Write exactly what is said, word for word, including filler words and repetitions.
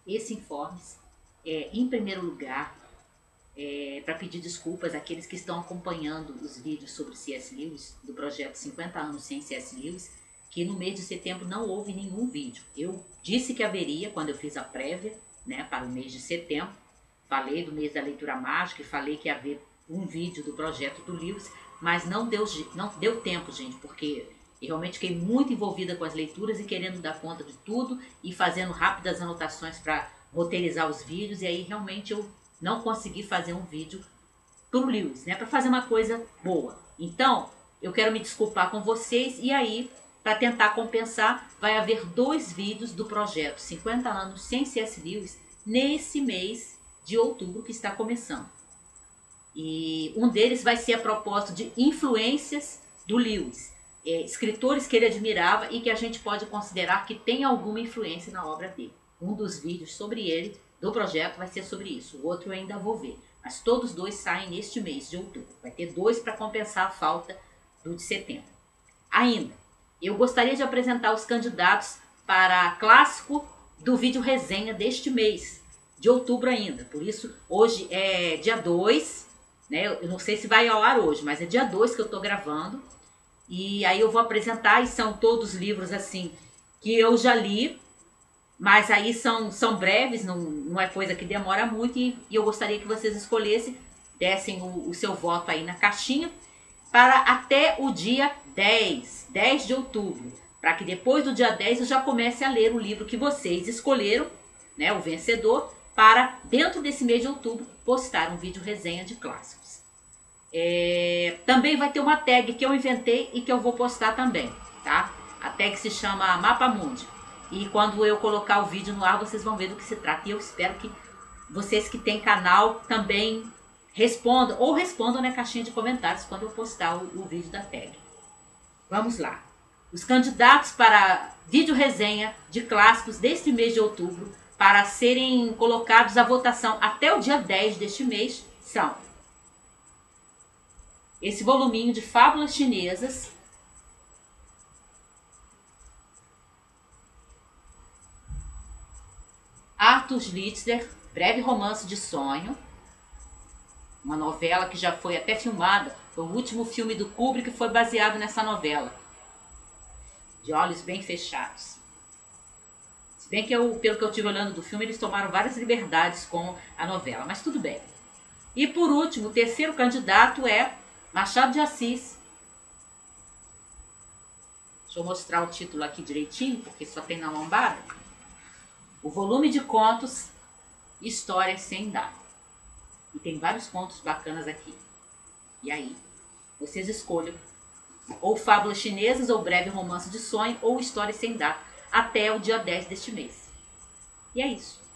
esse Informes, é, em primeiro lugar, é, para pedir desculpas àqueles que estão acompanhando os vídeos sobre C S Lewis, do projeto cinquenta anos sem C S Lewis, que no mês de setembro não houve nenhum vídeo. Eu disse que haveria quando eu fiz a prévia, né, para o mês de setembro. Falei do mês da leitura mágica e falei que ia haver um vídeo do projeto do Lewis, mas não deu, não deu tempo, gente, porque eu realmente fiquei muito envolvida com as leituras e querendo dar conta de tudo e fazendo rápidas anotações para roteirizar os vídeos, e aí realmente eu não consegui fazer um vídeo para o Lewis, né, para fazer uma coisa boa. Então, eu quero me desculpar com vocês, e aí, para tentar compensar, vai haver dois vídeos do projeto cinquenta anos sem C S Lewis nesse mês de outubro que está começando. E um deles vai ser a propósito de influências do Lewis, é, escritores que ele admirava e que a gente pode considerar que tem alguma influência na obra dele. Um dos vídeos sobre ele, do projeto, vai ser sobre isso, o outro eu ainda vou ver. Mas todos dois saem neste mês de outubro. Vai ter dois para compensar a falta do de setembro. Ainda, eu gostaria de apresentar os candidatos para clássico do vídeo resenha deste mês, de outubro ainda. Por isso, hoje é dia dois, né? Eu não sei se vai ao ar hoje, mas é dia dois que eu estou gravando. E aí eu vou apresentar, e são todos livros assim que eu já li, mas aí são, são breves, não, não é coisa que demora muito, e, e eu gostaria que vocês escolhessem, dessem o, o seu voto aí na caixinha, para até o dia dez, dez de outubro, para que depois do dia dez eu já comece a ler o livro que vocês escolheram, né, o vencedor, para dentro desse mês de outubro postar um vídeo resenha de clássicos. É, também vai ter uma tag que eu inventei e que eu vou postar também, tá? A tag se chama Mapa Mundi. E quando eu colocar o vídeo no ar, vocês vão ver do que se trata. E eu espero que vocês que têm canal também respondam, ou respondam na caixinha de comentários quando eu postar o, o vídeo da tag. Vamos lá. Os candidatos para vídeo resenha de clássicos deste mês de outubro, para serem colocados à votação até o dia dez deste mês, são esse voluminho de fábulas chinesas, Arthur Schnitzler, Breve Romance de Sonho, uma novela que já foi até filmada, foi o último filme do Kubrick que foi baseado nessa novela, De Olhos Bem Fechados. Se bem que, eu, pelo que eu estive olhando do filme, eles tomaram várias liberdades com a novela, mas tudo bem. E por último, o terceiro candidato é Machado de Assis. Deixa eu mostrar o título aqui direitinho, porque só tem na lombada. O volume de contos Histórias Sem Data. E tem vários contos bacanas aqui. E aí, vocês escolham ou Fábulas Chinesas, ou Breve Romance de Sonho, ou Histórias Sem Data, até o dia dez deste mês. E é isso.